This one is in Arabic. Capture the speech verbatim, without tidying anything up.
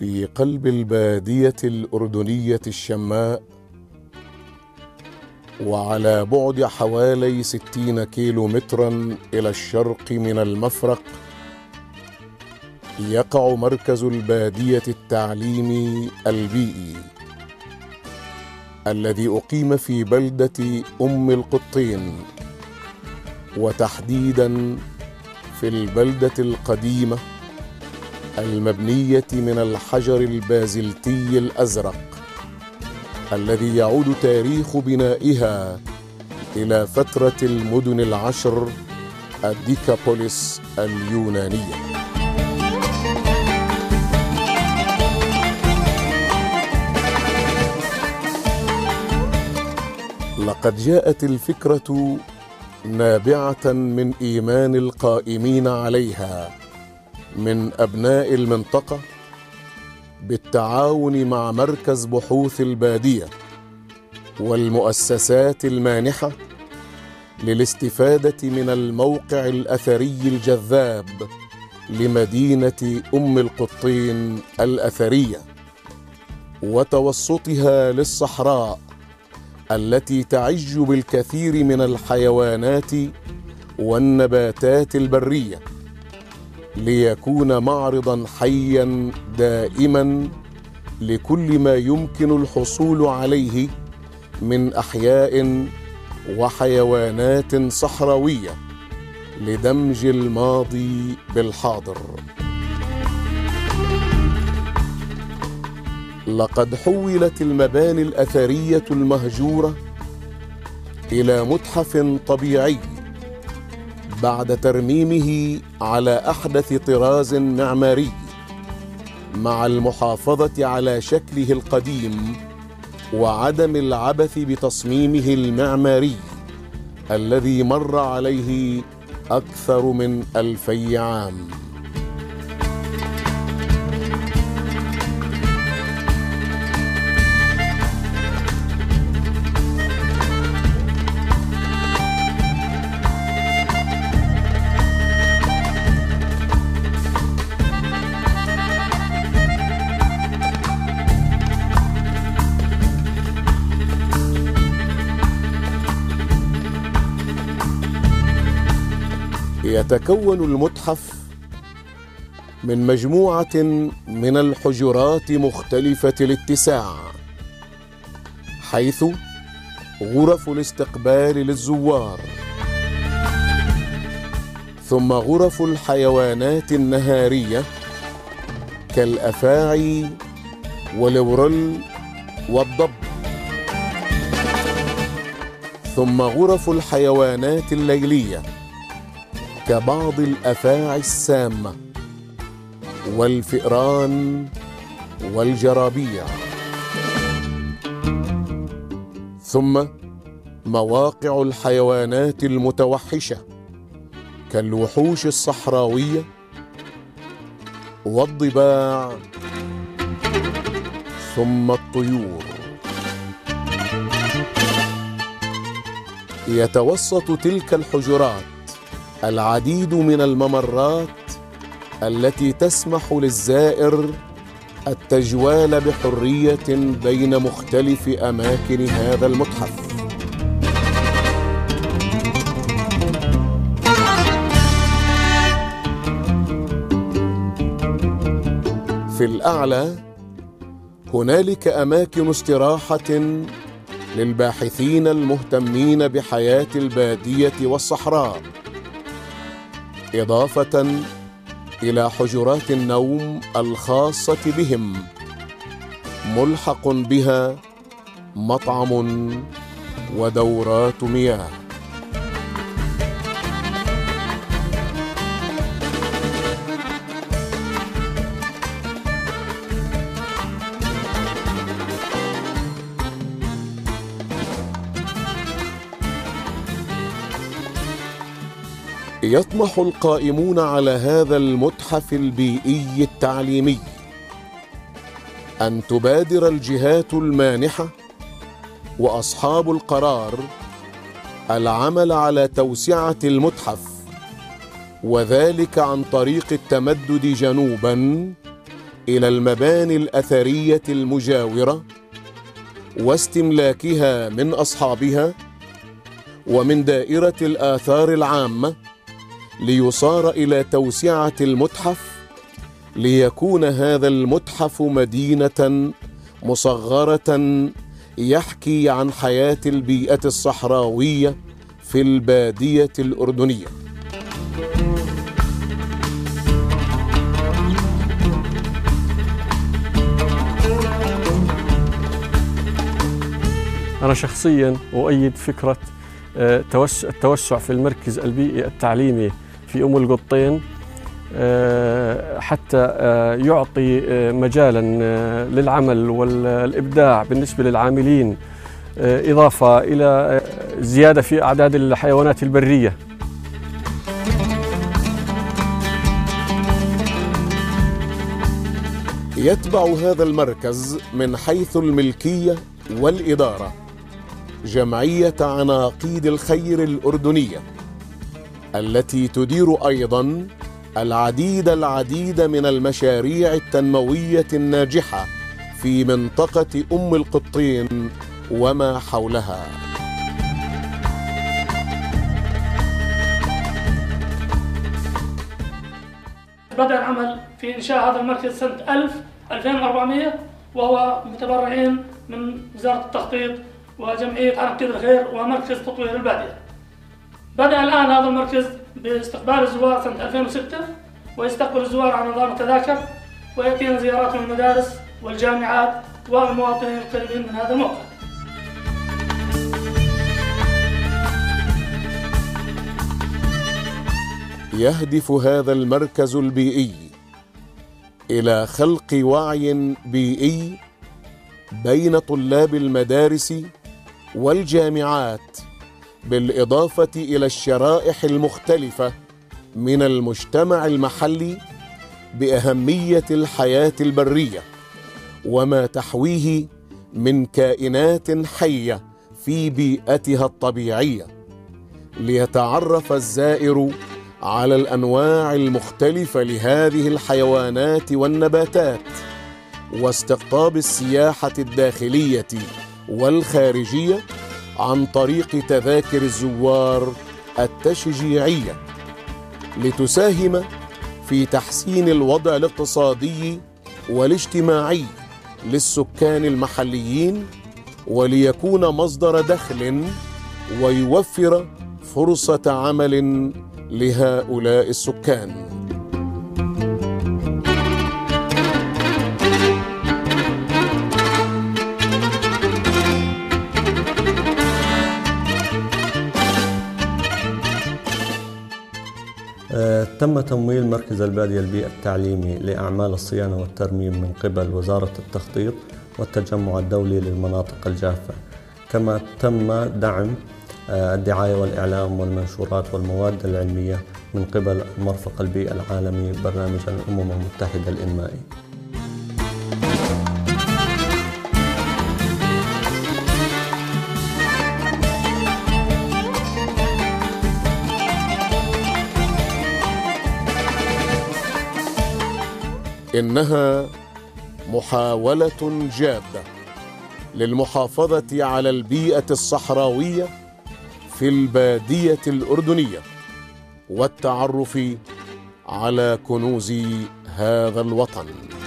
في قلب البادية الأردنية الشماء، وعلى بعد حوالي ستين كيلو مترا إلى الشرق من المفرق، يقع مركز البادية التعليمي البيئي الذي أقيم في بلدة أم القطين، وتحديدا في البلدة القديمة المبنية من الحجر البازلتي الأزرق الذي يعود تاريخ بنائها إلى فترة المدن العشر الديكابوليس اليونانية. لقد جاءت الفكرة نابعة من إيمان القائمين عليها من أبناء المنطقة بالتعاون مع مركز بحوث البادية والمؤسسات المانحة للاستفادة من الموقع الأثري الجذاب لمدينة أم القطين الأثرية وتوسطها للصحراء التي تعج بالكثير من الحيوانات والنباتات البرية، ليكون معرضا حيا دائما لكل ما يمكن الحصول عليه من أحياء وحيوانات صحراوية لدمج الماضي بالحاضر. لقد حولت المباني الأثرية المهجورة إلى متحف طبيعي بعد ترميمه على أحدث طراز معماري، مع المحافظة على شكله القديم وعدم العبث بتصميمه المعماري الذي مر عليه أكثر من ألفي عام. يتكون المتحف من مجموعة من الحجرات مختلفة الاتساع، حيث غرف الاستقبال للزوار، ثم غرف الحيوانات النهارية كالأفاعي والورل والضب، ثم غرف الحيوانات الليلية كبعض الأفاعي السامة والفئران والجرابيع، ثم مواقع الحيوانات المتوحشة كالوحوش الصحراوية والضباع، ثم الطيور. يتوسط تلك الحجرات العديد من الممرات التي تسمح للزائر التجوال بحرية بين مختلف أماكن هذا المتحف. في الأعلى هنالك أماكن استراحة للباحثين المهتمين بحياة البادية والصحراء، إضافة إلى حجرات النوم الخاصة بهم، ملحق بها مطعم ودورات مياه. يطمح القائمون على هذا المتحف البيئي التعليمي أن تبادر الجهات المانحة وأصحاب القرار العمل على توسعة المتحف، وذلك عن طريق التمدد جنوباً إلى المباني الأثرية المجاورة واستملاكها من أصحابها ومن دائرة الآثار العامة، ليصار إلى توسعة المتحف، ليكون هذا المتحف مدينة مصغرة يحكي عن حياة البيئة الصحراوية في البادية الأردنية. أنا شخصياً أؤيد فكرة التوسع في المركز البيئي التعليمي في أم القطين حتى يعطي مجالاً للعمل والإبداع بالنسبة للعاملين، إضافة إلى زيادة في أعداد الحيوانات البرية. يتبع هذا المركز من حيث الملكية والإدارة جمعية عناقيد الخير الأردنية، التي تدير أيضاً العديد العديد من المشاريع التنموية الناجحة في منطقة أم القطين وما حولها. بدأ العمل في إنشاء هذا المركز سنة ألف ألفين وأربعمائة، وهو متبرعين من وزارة التخطيط وجمعية عناقيد الخير ومركز تطوير البادية. بدأ الآن هذا المركز باستقبال الزوار سنة ألفين وستة، ويستقبل الزوار على نظام التذاكر، ويأتينا زيارات من المدارس والجامعات والمواطنين القريبين من هذا الموقع. يهدف هذا المركز البيئي إلى خلق وعي بيئي بين طلاب المدارس والجامعات، بالإضافة إلى الشرائح المختلفة من المجتمع المحلي بأهمية الحياة البرية وما تحويه من كائنات حية في بيئتها الطبيعية، ليتعرف الزائر على الأنواع المختلفة لهذه الحيوانات والنباتات، واستقطاب السياحة الداخلية والخارجية عن طريق تذاكر الزوار التشجيعية، لتساهم في تحسين الوضع الاقتصادي والاجتماعي للسكان المحليين، وليكون مصدر دخل ويوفر فرصة عمل لهؤلاء السكان. تم تمويل مركز البادية البيئي التعليمي لأعمال الصيانة والترميم من قبل وزارة التخطيط والتجمع الدولي للمناطق الجافة، كما تم دعم الدعاية والإعلام والمنشورات والمواد العلمية من قبل مرفق البيئة العالمي برنامج الأمم المتحدة الإنمائي. إنها محاولة جادة للمحافظة على البيئة الصحراوية في البادية الأردنية والتعرف على كنوز هذا الوطن.